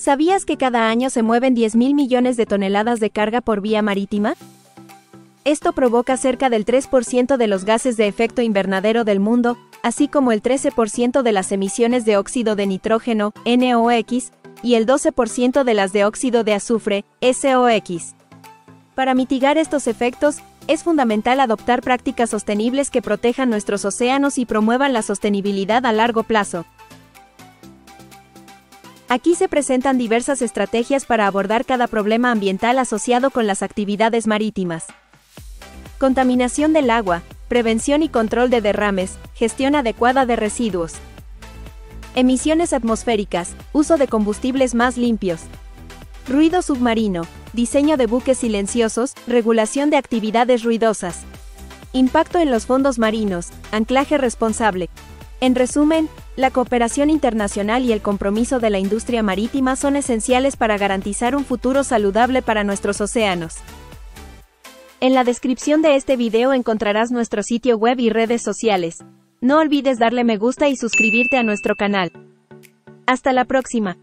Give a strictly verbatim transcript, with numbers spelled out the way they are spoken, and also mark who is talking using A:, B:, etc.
A: ¿Sabías que cada año se mueven diez mil millones de toneladas de carga por vía marítima? Esto provoca cerca del tres por ciento de los gases de efecto invernadero del mundo, así como el trece por ciento de las emisiones de óxido de nitrógeno, N O X, y el doce por ciento de las de óxido de azufre, S O X. Para mitigar estos efectos, es fundamental adoptar prácticas sostenibles que protejan nuestros océanos y promuevan la sostenibilidad a largo plazo. Aquí se presentan diversas estrategias para abordar cada problema ambiental asociado con las actividades marítimas. Contaminación del agua, prevención y control de derrames, gestión adecuada de residuos. Emisiones atmosféricas, uso de combustibles más limpios. Ruido submarino, diseño de buques silenciosos, regulación de actividades ruidosas. Impacto en los fondos marinos, anclaje responsable. En resumen, la cooperación internacional y el compromiso de la industria marítima son esenciales para garantizar un futuro saludable para nuestros océanos. En la descripción de este video encontrarás nuestro sitio web y redes sociales. No olvides darle me gusta y suscribirte a nuestro canal. Hasta la próxima.